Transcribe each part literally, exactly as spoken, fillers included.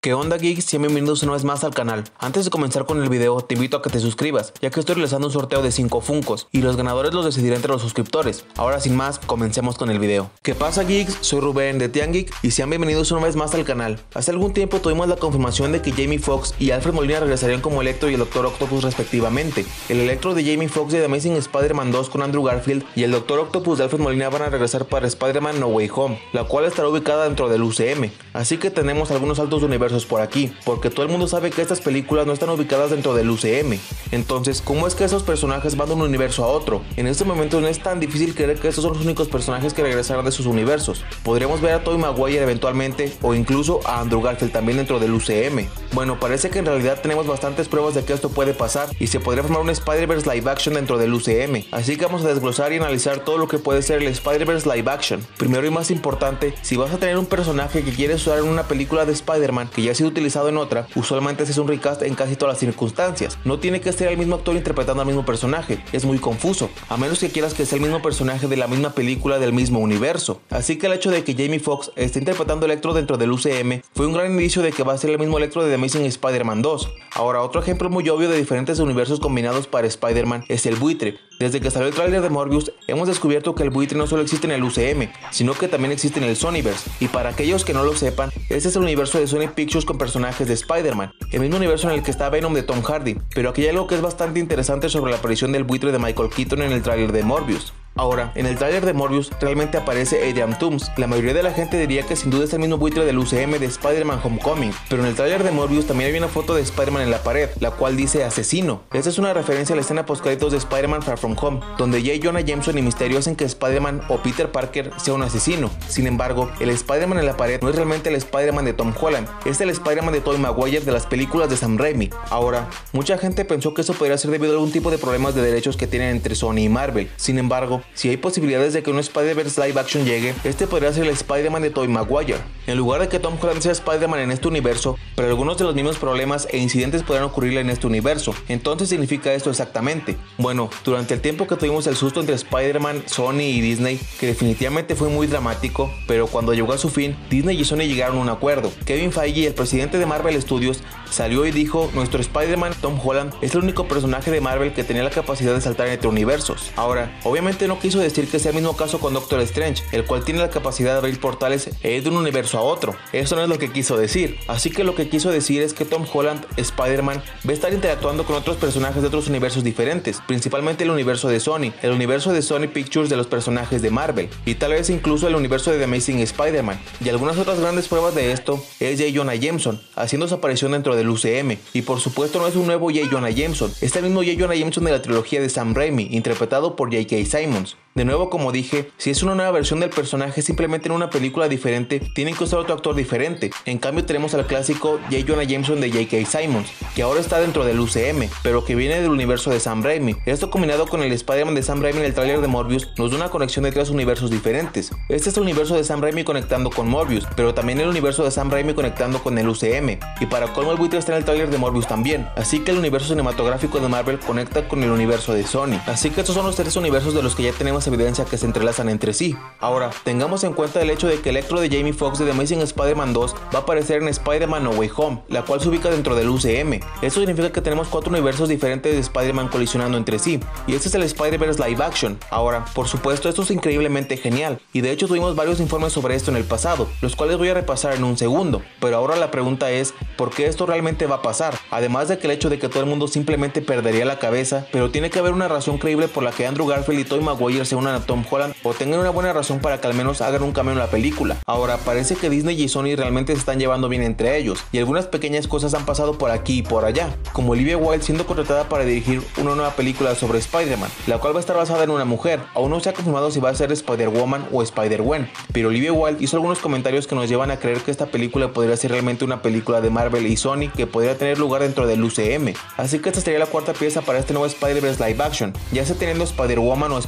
¿Qué onda, geeks? Y bienvenidos una vez más al canal. Antes de comenzar con el video, te invito a que te suscribas, ya que estoy realizando un sorteo de cinco Funkos y los ganadores los decidiré entre los suscriptores. Ahora sin más, comencemos con el video. ¿Qué pasa, geeks? Soy Rubén de Tiangeek y sean bienvenidos una vez más al canal. Hace algún tiempo tuvimos la confirmación de que Jamie Foxx y Alfred Molina regresarían como Electro y el Doctor Octopus respectivamente. El Electro de Jamie Foxx de The Amazing Spider-Man dos con Andrew Garfield y el Doctor Octopus de Alfred Molina van a regresar para Spider-Man No Way Home, la cual estará ubicada dentro del U C M. Así que tenemos algunos saltos de universos por aquí, porque todo el mundo sabe que estas películas no están ubicadas dentro del U C M. Entonces, ¿cómo es que esos personajes van de un universo a otro? En este momento no es tan difícil creer que estos son los únicos personajes que regresarán de sus universos. Podríamos ver a Tobey Maguire eventualmente, o incluso a Andrew Garfield también dentro del U C M. Bueno, parece que en realidad tenemos bastantes pruebas de que esto puede pasar, y se podría formar un Spider-Verse live action dentro del U C M. Así que vamos a desglosar y analizar todo lo que puede ser el Spider-Verse live action. Primero y más importante, si vas a tener un personaje que quieres usar en una película de Spider-Man que ya ha sido utilizado en otra, usualmente se hace un recast en casi todas las circunstancias. No tiene que ser el mismo actor interpretando al mismo personaje, es muy confuso, a menos que quieras que sea el mismo personaje de la misma película del mismo universo. Así que el hecho de que Jamie Foxx esté interpretando a Electro dentro del U C M fue un gran indicio de que va a ser el mismo Electro de The Amazing Spider-Man dos. Ahora, otro ejemplo muy obvio de diferentes universos combinados para Spider-Man es el buitre. Desde que salió el tráiler de Morbius, hemos descubierto que el buitre no solo existe en el U C M, sino que también existe en el Sonyverse. Y para aquellos que no lo sepan, este es el universo de Sony Pictures con personajes de Spider-Man, el mismo universo en el que está Venom de Tom Hardy, pero aquí hay algo que es bastante interesante sobre la aparición del buitre de Michael Keaton en el tráiler de Morbius. Ahora, en el tráiler de Morbius realmente aparece Adrian Toomes. La mayoría de la gente diría que sin duda es el mismo buitre del U C M de Spider-Man Homecoming, pero en el tráiler de Morbius también hay una foto de Spider-Man en la pared, la cual dice asesino. Esta es una referencia a la escena postcréditos de Spider-Man Far From Home, donde J. Jonah Jameson y Mysterio hacen que Spider-Man o Peter Parker sea un asesino. Sin embargo, el Spider-Man en la pared no es realmente el Spider-Man de Tom Holland, es el Spider-Man de Tobey Maguire de las películas de Sam Raimi. Ahora, mucha gente pensó que eso podría ser debido a algún tipo de problemas de derechos que tienen entre Sony y Marvel. Sin embargo, si hay posibilidades de que un Spider-Verse live action llegue, este podría ser el Spider-Man de Tobey Maguire. En lugar de que Tom Holland sea Spider-Man en este universo, pero algunos de los mismos problemas e incidentes podrán ocurrirle en este universo. Entonces, ¿qué significa esto exactamente? Bueno, durante el tiempo que tuvimos el susto entre Spider-Man, Sony y Disney, que definitivamente fue muy dramático, pero cuando llegó a su fin, Disney y Sony llegaron a un acuerdo. Kevin Feige, el presidente de Marvel Studios, salió y dijo: nuestro Spider-Man, Tom Holland, es el único personaje de Marvel que tenía la capacidad de saltar entre universos. Ahora, obviamente no quiso decir que sea el mismo caso con Doctor Strange, el cual tiene la capacidad de abrir portales e ir de un universo a otro. Eso no es lo que quiso decir. Así que lo que quiso decir es que Tom Holland, Spider-Man, va a estar interactuando con otros personajes de otros universos diferentes, principalmente el universo de Sony, el universo de Sony Pictures de los personajes de Marvel, y tal vez incluso el universo de The Amazing Spider-Man. Y algunas otras grandes pruebas de esto es J. Jonah Jameson haciendo su aparición dentro del U C M, y por supuesto no es un nuevo J. Jonah Jameson, es el mismo J. Jonah Jameson de la trilogía de Sam Raimi, interpretado por J K. Simmons. De nuevo, como dije, si es una nueva versión del personaje simplemente en una película diferente, tienen que usar otro actor diferente. En cambio tenemos al clásico J. Jonah Jameson de J K. Simmons, que ahora está dentro del U C M, pero que viene del universo de Sam Raimi. Esto combinado con el Spider-Man de Sam Raimi en el tráiler de Morbius nos da una conexión de tres universos diferentes. Este es el universo de Sam Raimi conectando con Morbius, pero también el universo de Sam Raimi conectando con el U C M. Y para colmo, el buitre está en el tráiler de Morbius también, así que el universo cinematográfico de Marvel conecta con el universo de Sony. Así que estos son los tres universos de los que ya tenemos evidencia que se entrelazan entre sí. Ahora, tengamos en cuenta el hecho de que Electro de Jamie Foxx de The Amazing Spider-Man dos va a aparecer en Spider-Man No Way Home, la cual se ubica dentro del U C M. Esto significa que tenemos cuatro universos diferentes de Spider-Man colisionando entre sí, y este es el Spider-Verse live action. Ahora, por supuesto, esto es increíblemente genial, y de hecho tuvimos varios informes sobre esto en el pasado, los cuales voy a repasar en un segundo, pero ahora la pregunta es, ¿por qué esto realmente va a pasar? Además de que el hecho de que todo el mundo simplemente perdería la cabeza, pero tiene que haber una razón creíble por la que Andrew Garfield y Tobey Maguire se unan a Tom Holland, o tengan una buena razón para que al menos hagan un cambio en la película. Ahora, parece que Disney y Sony realmente se están llevando bien entre ellos, y algunas pequeñas cosas han pasado por aquí y por allá, como Olivia Wilde siendo contratada para dirigir una nueva película sobre Spider-Man, la cual va a estar basada en una mujer. Aún no se ha confirmado si va a ser Spider-Woman o Spider-Gwen, pero Olivia Wilde hizo algunos comentarios que nos llevan a creer que esta película podría ser realmente una película de Marvel y Sony que podría tener lugar dentro del U C M. Así que esta sería la cuarta pieza para este nuevo Spider-Verse live action, ya sea teniendo Spider-Woman o Spider-Gwen.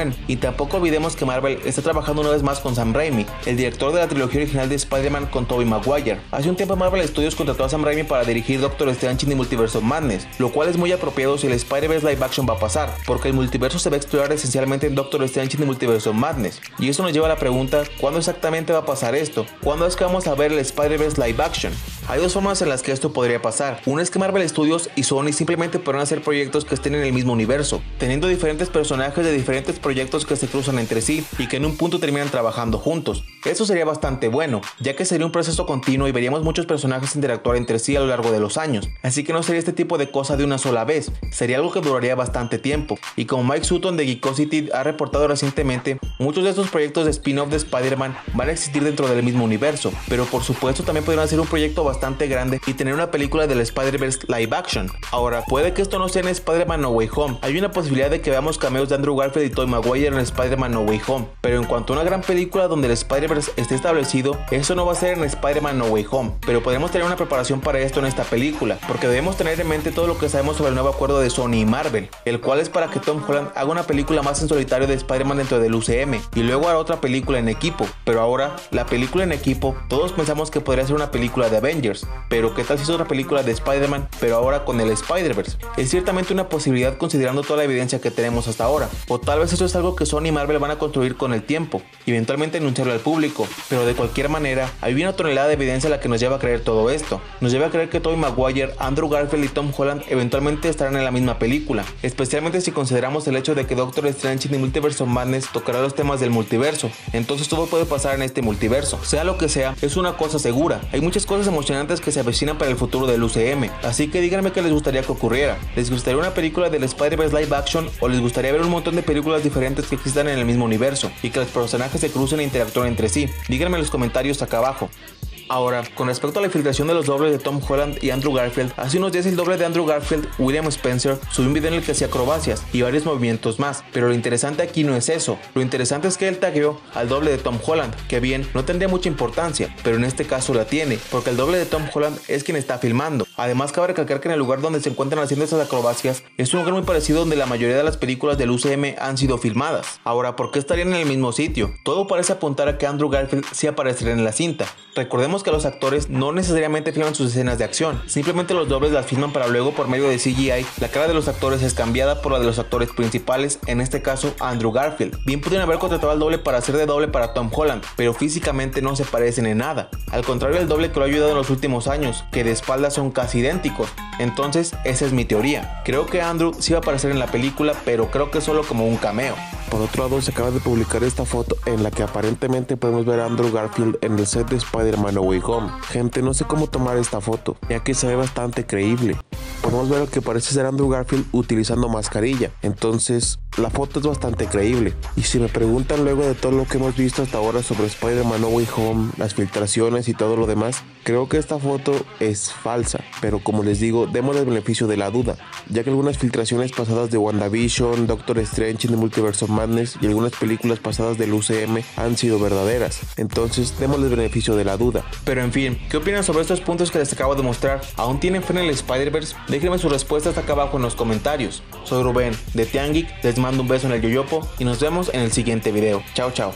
Gwen, y tampoco olvidemos que Marvel está trabajando una vez más con Sam Raimi, el director de la trilogía original de Spider-Man con Tobey Maguire. Hace un tiempo Marvel Studios contrató a Sam Raimi para dirigir Doctor Strange in the Multiverse of Madness, lo cual es muy apropiado si el Spider-Verse live action va a pasar, porque el multiverso se va a explorar esencialmente en Doctor Strange in the Multiverse of Madness. Y eso nos lleva a la pregunta, ¿cuándo exactamente va a pasar esto? ¿Cuándo es que vamos a ver el Spider-Verse live action? Hay dos formas en las que esto podría pasar. Una es que Marvel Studios y Sony simplemente podrán hacer proyectos que estén en el mismo universo, teniendo diferentes personajes de diferentes proyectos que se cruzan entre sí y que en un punto terminan trabajando juntos. Eso sería bastante bueno, ya que sería un proceso continuo y veríamos muchos personajes interactuar entre sí a lo largo de los años. Así que no sería este tipo de cosa de una sola vez, sería algo que duraría bastante tiempo. Y como Mike Sutton de Geekosity ha reportado recientemente, muchos de estos proyectos de spin-off de Spider-Man van a existir dentro del mismo universo, pero por supuesto también podrían ser un proyecto bastante grande y tener una película del Spider-Verse live action. Ahora, puede que esto no sea en Spider-Man No Way Home, hay una posibilidad de que veamos cameos de Andrew Garfield y Tobey Maguire en Spider-Man No Way Home, pero en cuanto a una gran película donde el Spider-Verse esté establecido, eso no va a ser en Spider-Man No Way Home, pero podemos tener una preparación para esto en esta película, porque debemos tener en mente todo lo que sabemos sobre el nuevo acuerdo de Sony y Marvel, el cual es para que Tom Holland haga una película más en solitario de Spider-Man dentro del U C M, y luego hará otra película en equipo, pero ahora, la película en equipo, todos pensamos que podría ser una película de Avengers, pero ¿qué tal si es otra película de Spider-Man, pero ahora con el Spider-Verse? Es ciertamente una posibilidad considerando toda la evidencia que tenemos hasta ahora, o tal vez eso es algo que Sony y Marvel van a construir con el tiempo, y eventualmente anunciarlo al público, pero de cualquier manera, hay una tonelada de evidencia la que nos lleva a creer todo esto. Nos lleva a creer que Tobey Maguire, Andrew Garfield y Tom Holland eventualmente estarán en la misma película, especialmente si consideramos el hecho de que Doctor Strange in the Multiverse of Madness tocará los temas del multiverso, entonces todo puede pasar en este multiverso. Sea lo que sea, es una cosa segura, hay muchas cosas emocionantes que se avecinan para el futuro del U C M, así que díganme qué les gustaría que ocurriera. ¿Les gustaría una película del Spider-Verse live action o les gustaría ver un montón de películas diferentes que existan en el mismo universo y que los personajes se crucen e interactúen entre sí? Díganme en los comentarios acá abajo. Ahora, con respecto a la filtración de los dobles de Tom Holland y Andrew Garfield, hace unos días el doble de Andrew Garfield, William Spencer, subió un video en el que hacía acrobacias y varios movimientos más, pero lo interesante aquí no es eso, lo interesante es que él tagueó al doble de Tom Holland, que bien, no tendría mucha importancia, pero en este caso la tiene, porque el doble de Tom Holland es quien está filmando. Además cabe recalcar que en el lugar donde se encuentran haciendo esas acrobacias es un lugar muy parecido donde la mayoría de las películas del U C M han sido filmadas. Ahora, ¿por qué estarían en el mismo sitio? Todo parece apuntar a que Andrew Garfield sí aparecería en la cinta. Recordemos que los actores no necesariamente filman sus escenas de acción, simplemente los dobles las filman para luego por medio de C G I la cara de los actores es cambiada por la de los actores principales, en este caso Andrew Garfield. Bien pudieron haber contratado al doble para hacer de doble para Tom Holland, pero físicamente no se parecen en nada, al contrario del doble que lo ha ayudado en los últimos años, que de espaldas son casi idénticos. Entonces esa es mi teoría, creo que Andrew sí va a aparecer en la película, pero creo que solo como un cameo. Por otro lado, se acaba de publicar esta foto en la que aparentemente podemos ver a Andrew Garfield en el set de Spider-Man No Way Home. Gente, no sé cómo tomar esta foto, ya que se ve bastante creíble. Podemos ver lo que parece ser Andrew Garfield utilizando mascarilla, entonces la foto es bastante creíble. Y si me preguntan luego de todo lo que hemos visto hasta ahora sobre Spider-Man No Way Home, las filtraciones y todo lo demás, creo que esta foto es falsa, pero como les digo, demos el beneficio de la duda, ya que algunas filtraciones pasadas de WandaVision, Doctor Strange in the Multiverse of Madness y algunas películas pasadas del U C M han sido verdaderas, entonces démosle el beneficio de la duda. Pero en fin, ¿qué opinan sobre estos puntos que les acabo de mostrar? ¿Aún tienen fe en el Spider-Verse? Déjenme sus respuestas acá abajo en los comentarios. Soy Rubén de Tiangeek, les mando un beso en el yoyopo y nos vemos en el siguiente video. Chao, chao.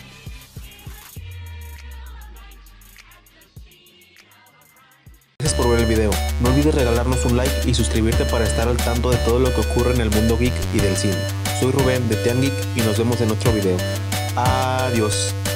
Gracias por ver el video. No olvides regalarnos un like y suscribirte para estar al tanto de todo lo que ocurre en el mundo geek y del cine. Soy Rubén de Tiangeek y nos vemos en otro video. Adiós.